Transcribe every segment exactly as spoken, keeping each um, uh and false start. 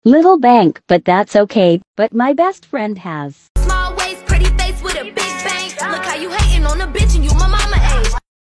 Little bank, but that's okay, but my best friend has. Small waist, pretty face with a big bank. Look how you hating on a bitch and you my mama age.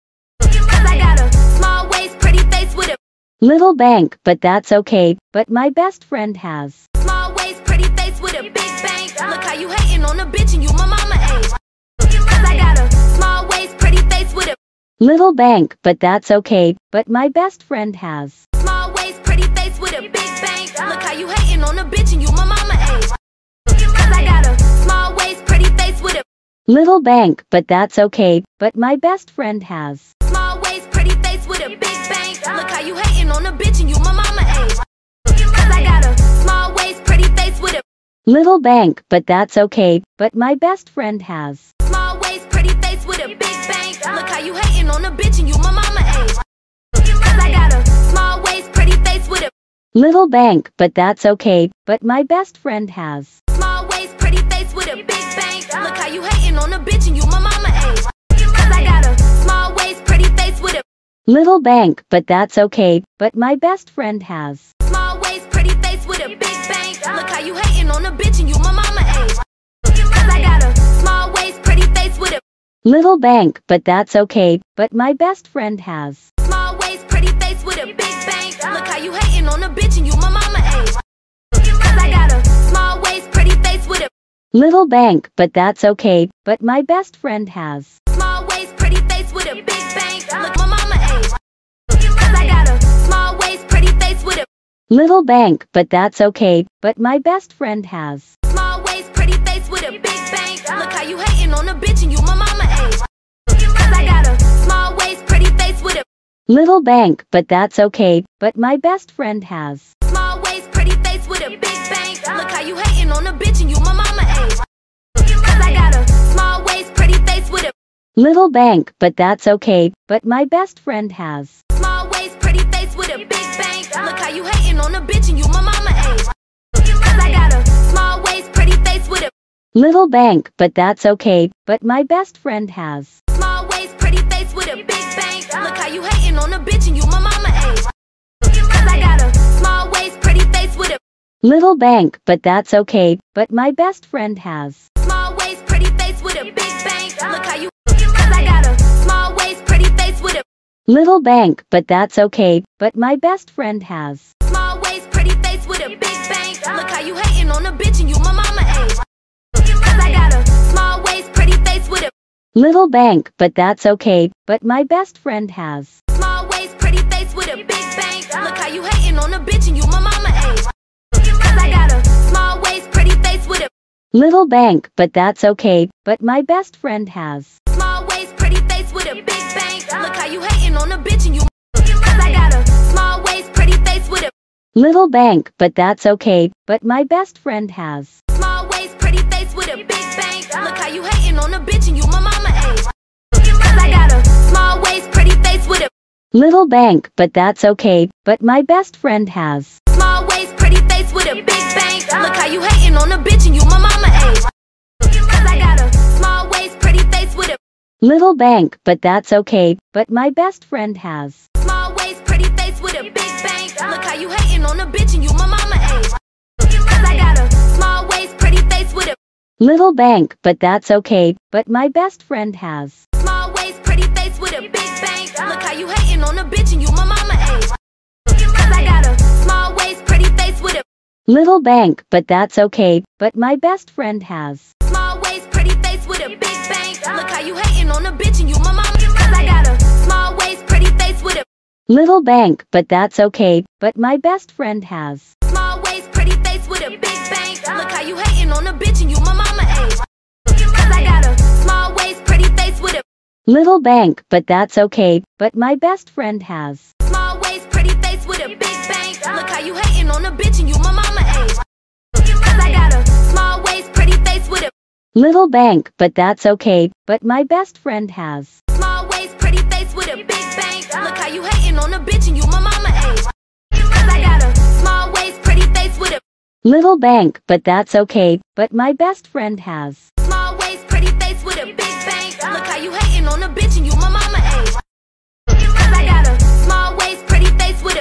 Cause I got a small waist, pretty face with a Little bank, but that's okay, but my best friend has. small waist, pretty face with a big bank. Look how you hating on a bitch and you my mama age. Cause I got a small waist, pretty face with a Little bank, but that's okay, but my best friend has. small waist, pretty face with a big bank. Look how you hating on a bitch and you my mama age. Cause I got a small waist, pretty face with a Little bank, but that's okay, but my best friend has. small waist, pretty face with a big bank. Look how you hating on a bitch and you my mama age. Cause I got a small waist, pretty face with a Little bank, but that's okay, but my best friend has. small waist, pretty face with a big bank. Look how you hating on a bitch and you my mama age. Cause I got a small waist, pretty face with a Little bank, but that's okay, but my best friend has. small waist, pretty face with a big bank. Look how you hating on a bitch and you my mama age. Cause I got a small waist, pretty face with a Little bank, but that's okay, but my best friend has. small waist, pretty face with a big bank. Look how you hating on a bitch and you my mama age. Cause I got a small waist, pretty face with a Little bank, but that's okay, but my best friend has. small waist, pretty face with a big bank. Look how you hating on a bitch and you my mama age. Cause I got a small waist, pretty face with a Little bank, but that's okay, but my best friend has. small waist, pretty face with a big bank. Look my mama age. Cause I got a small waist, pretty face with a Little bank, but that's okay, but my best friend has. small waist, pretty face with a big bank. Look how you hating on a bitch and you my mama age. Cause I got a small waist, pretty face with a Little bank, but that's okay, but my best friend has. small waist, pretty face with a big bank. Look how you hating on a bitch and you my mama age. Cause I got a small waist, pretty face with a Little bank, but that's okay, but my best friend has. small waist, pretty face with a big bank. Look how you hating on a bitch and you my mama age. Cause I got a small waist, pretty face with a Little bank, but that's okay, but my best friend has. small waist, pretty face with a big bank. Look how you hating on a bitch and you my mama age. Cause I got a small waist, pretty face with a Little bank, but that's okay, but my best friend has. small waist, pretty face with a big bank. Look how you Cause I got a small waist, pretty face with a Little bank, but that's okay, but my best friend has. small waist, pretty face with a big bank. Look how you hating on a bitch and you my mama age. Cause I got a small waist, pretty face with a Little bank, but that's okay, but my best friend has. small waist, pretty face with a big bank. Look how you hating on a bitch and you my mama age. Cause I got a small waist, pretty face with a Little bank, but that's okay, but my best friend has. small waist, pretty face with a big bank. Look how you hating on a bitch and you Cause I got a small waist, pretty face with a Little bank, but that's okay, but my best friend has. small waist, pretty face with a big bank. Look how you hating on a bitch and you my mama age. Cause I got a small waist, pretty face with a Little bank, but that's okay, but my best friend has. small waist, pretty face with a big bank. Look how you hating on a bitch and you my mama age. Cause I got a small waist, pretty face with a Little bank, but that's okay, but my best friend has. small waist, pretty face with a big bank. Look how you hating on a bitch and you my mama age. Cause I got a small waist, pretty face with a Little bank, but that's okay, but my best friend has. small waist, pretty face with a big bank. Look how you hating on a bitch and you my mama age. Cause I got a small waist, pretty face with a Little bank, but that's okay, but my best friend has. small waist, pretty face with a big bank. Look how you hating on a bitch and you my mama Cause I got a small waist, pretty face with a Little bank, but that's okay, but my best friend has. small waist, pretty face with a big bank. Look how you hating on a bitch and you my mama age. Cause I got a small waist, pretty face with a Little bank, but that's okay, but my best friend has. small waist, pretty face with a big bank. Look how you hating on a bitch and you my mama age. Cause I got a small waist, pretty face with a Little bank, but that's okay, but my best friend has. small waist, pretty face with a big bank. Look how you hating on a bitch and you my mama age. Cause I got a small waist, pretty face with a Little bank, but that's okay, but my best friend has. small waist, pretty face with a big bank. Look how you hating on a bitch and you my mama age. Cause I got a small waist, pretty face with a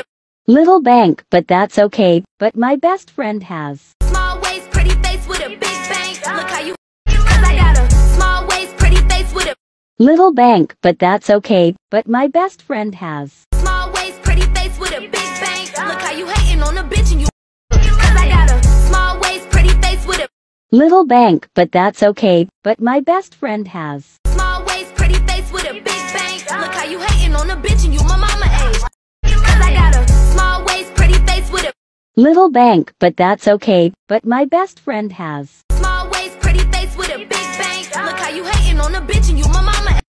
Little bank, but that's okay, but my best friend has. Small waist, pretty face with a big bank. Look how you. Cause I got a small waist, pretty face with a Little bank, but that's okay, but my best friend has. small waist, pretty face with a big bank. Look how you hating on a bitch and you. Cause I got a small waist, pretty face with a Little bank, but that's okay, but my best friend has. small waist, pretty face with a big bank. Look how you hating on a bitch and you my mama age. Cause I got a small waist, pretty face with a Little bank, but that's okay, but my best friend has. small waist, pretty face with a big bank. Look how you hating on a bitch and you my mama age.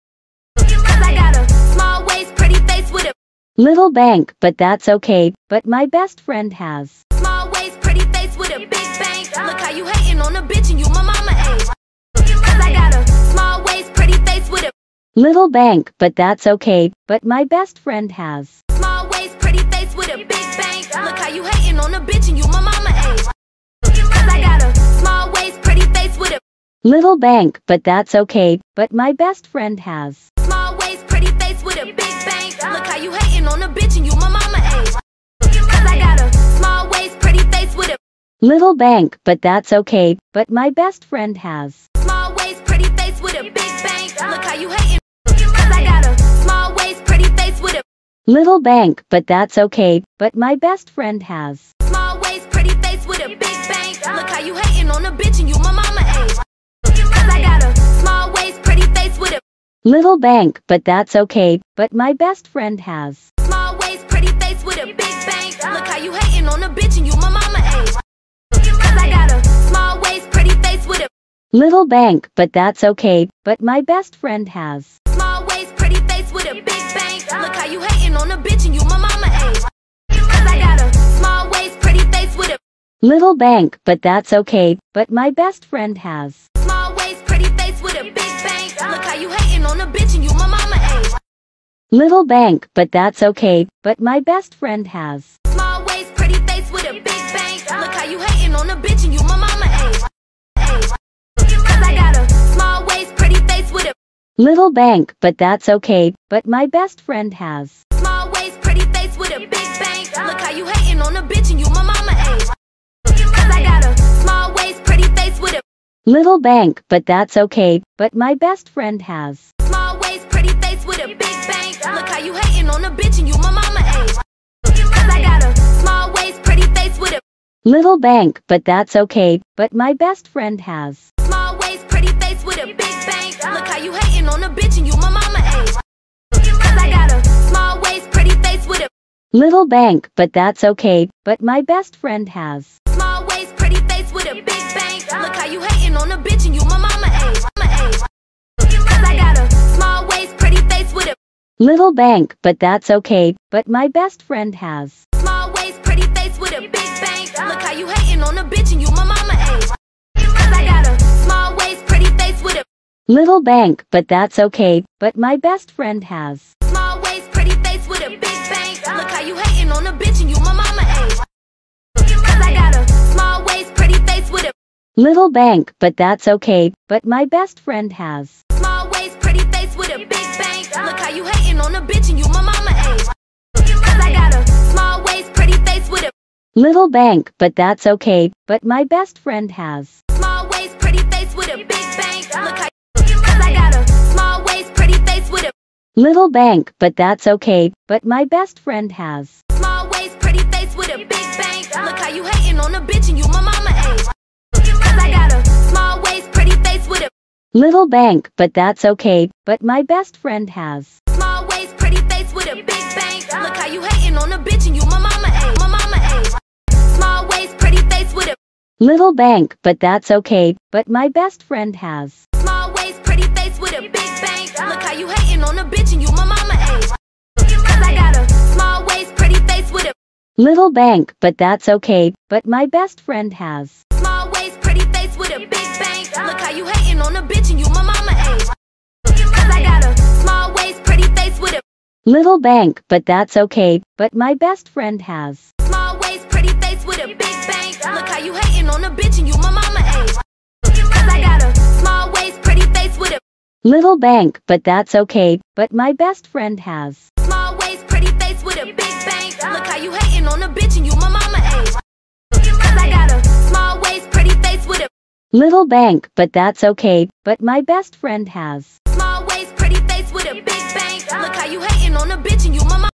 Cause I got a small waist, pretty face with a Little bank, but that's okay, but my best friend has. small waist, pretty face with a big bank. Look how you hating on a bitch and you my mama age. Cause I got a small waist, pretty face with a Little bank, but that's okay, but my best friend has. small waist, pretty face with a big bank. Look how you hating on a bitch and you my mama age. Cause I got a small waist, pretty face with a Little bank, but that's okay, but my best friend has. small waist, pretty face with a big bank. Look how you hating on a bitch and you my mama age. Cause I got a small waist, pretty face with a Little bank, but that's okay, but my best friend has. small waist, pretty face with a big bank. Look how you hating. Cause I got a small waist, pretty face with a Little bank, but that's okay, but my best friend has. small waist, pretty face with a big bank. Look how you hating on a bitch and you my mama age. Cause I got a small waist, pretty face with a Little bank, but that's okay, but my best friend has. small waist, pretty face with a big bank. Look how you hating on a bitch and you my mama age. Cause I got a small waist, pretty face with a Little bank, but that's okay, but my best friend has. small waist, pretty face with a big bank. Look how you hating on a bitch and you my mama age. Cause I got a small waist, pretty face with a Little bank, but that's okay, but my best friend has. small waist, pretty face with a big bank. Look how you hating on a bitch and you my mama age. Little bank, but that's okay, but my best friend has. Small waist, pretty face with a big bank. Look how you hating on a bitch and you my mama age. Age. Cause I got a small waist, pretty face with a Little bank, but that's okay, but my best friend has. small waist, pretty face with a big bank. Look how you hating on a bitch and you my mama age. Cause I got a small waist, pretty face with a Little bank, but that's okay, but my best friend has. small waist, pretty face with a big bank. Look how you hating on a bitch and you my mama age. Cause I got a small waist, pretty face with a Little bank, but that's okay, but my best friend has. small waist, pretty face with a big bank. Look how you hating on a bitch and you my mama age. Cause I got a small waist, pretty face with a Little bank, but that's okay, but my best friend has. small waist, pretty face with a big bank. Look how you hating on a bitch and you my mama age. Mama age. Cause I got a small waist, pretty face with a Little bank, but that's okay, but my best friend has. small waist, pretty face with a big bank. Look how you hating on a bitch and you my mama age. Cause I got a small waist, pretty face with a Little bank, but that's okay, but my best friend has. small waist, pretty face with a big bank. Look how you hating on a bitch and you my mama age. Cause I got a small waist, pretty face with a Little bank, but that's okay, but my best friend has. small waist, pretty face with a big bank. Look how you hating on a bitch and you my mama age. Cause I got a small waist, pretty face with a Little bank, but that's okay, but my best friend has. small waist, pretty face with a big bank. Look how Cause I got a small waist, pretty face with a Little bank, but that's okay, but my best friend has. small waist, pretty face with a big bank. Look how you hating on a bitch and you my mama age. Cause I got a small waist, pretty face with a Little bank, but that's okay, but my best friend has. small waist, pretty face with a big bank. Look how you hating on a bitch and you my mama age. My mama age. Small waist, pretty face with a Little bank, but that's okay, but my best friend has. small waist, pretty face with a big bank. Look how you hating on a bitch and you my mama age. Cause I got a small waist, pretty face with a Little bank, but that's okay, but my best friend has. small waist, pretty face with a big bank. Look how you hating on a bitch and you my mama age. Cause I got a small waist, pretty face with a Little bank, but that's okay, but my best friend has. small waist, pretty face with a big bank. Look how you hating on a bitch and you my mama age. Cause I got a small waist, pretty face with a Little bank, but that's okay, but my best friend has. small waist, pretty face with a big bank. Look how you hating on a bitch and you my mama age. Cause I got a small waist, pretty face with a Little bank, but that's okay. But my best friend has. small waist, pretty face with a big bang. Look how you hating on a bitch and you my mama.